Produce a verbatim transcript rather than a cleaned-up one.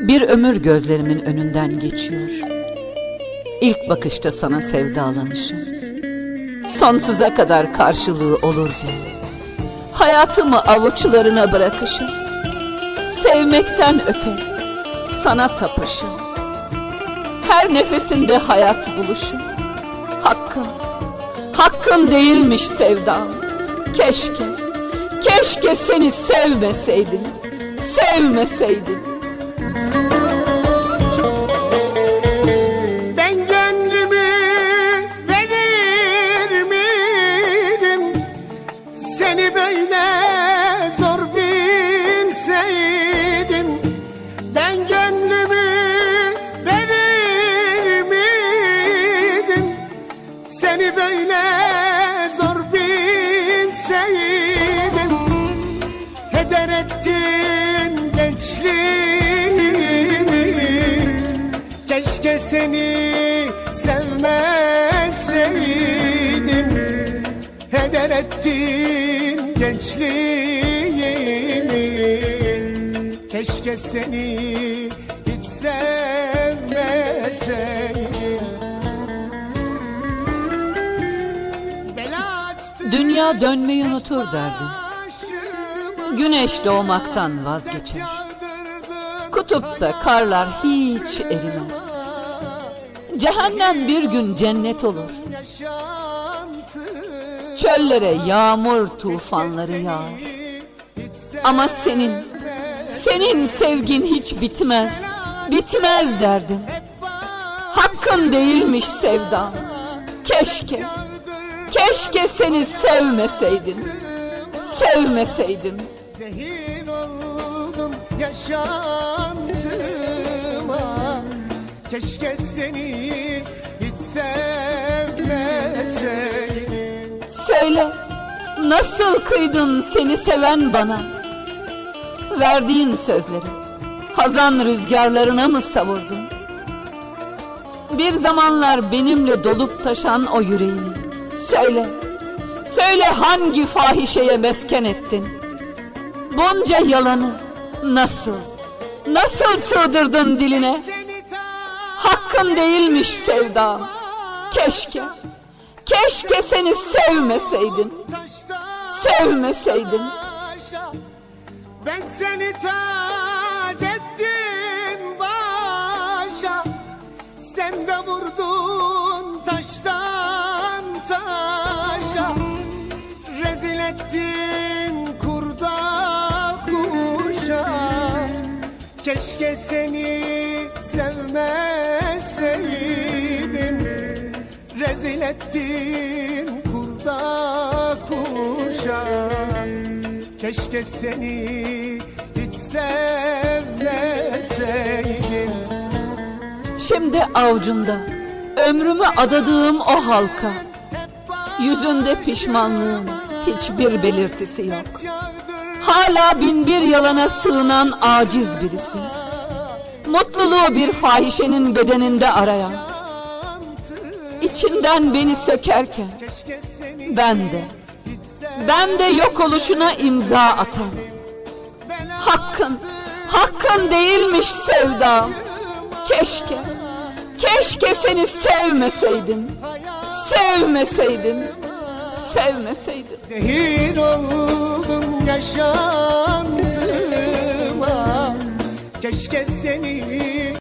Bir ömür gözlerimin önünden geçiyor. İlk bakışta sana sevdalanışım, sonsuza kadar karşılığı olur diye. Hayatımı avuçlarına bırakışım, sevmekten öte sana tapışım. Her nefesinde hayat buluşum. Hakkım, hakkım değilmiş sevdam. Keşke, keşke seni sevmeseydim, sevmeseydim. Ben gönlümü verir miydim, seni böyle zor bilseydim. Ben gönlümü verir miydim, seni böyle zor bilseydim. Heder ettin gençliğimi, keşke seni sevmeseydim. Heder ettin gençliğimi, keşke seni hiç sevmeseydim. Dünya dönmeyi unutur derdim. Güneş doğmaktan vazgeçer. Kutupta karlar hiç erimez. Cehennem bir gün cennet olur. Çöllere yağmur tufanları yağar. Ama senin, senin sevgin hiç bitmez, bitmez derdim. Hakkın değilmiş sevdam. Keşke, keşke seni sevmeseydim, sevmeseydim. Zehir oldum yaşantıma, keşke seni hiç sevmeseydim. Söyle, nasıl kıydın seni seven bana? Verdiğin sözleri hazan rüzgarlarına mı savurdun? Bir zamanlar benimle dolup taşan o yüreğini, söyle, söyle hangi fahişeye mesken ettin? Bunca yalanı nasıl, nasıl sığdırdın diline? Hakkın değilmiş sevdam. Keşke, keşke seni sevmeseydim, sevmeseydim. Ben seni tac ettim başa, sen de vurdun taştan taşa. Rezil ettin kurda kuşa, keşke seni sevmeseydim. Rezil ettin kurda kuşa, keşke seni hiç sevmeseydim. Şimdi avucumda ömrümü adadığım o halka, yüzünde pişmanlığın hiçbir belirtisi yok. Hala bin bir yalana sığınan aciz birisi. Mutluluğu bir fahişenin bedeninde arayan, içinden beni sökerken ben de, ben de yok oluşuna imza atan. Hakkın, hakkın değilmiş sevdam. Keşke, keşke seni sevmeseydim, sevmeseydim, sevmeseydim. Zehir oldum yaşantıma, keşke seni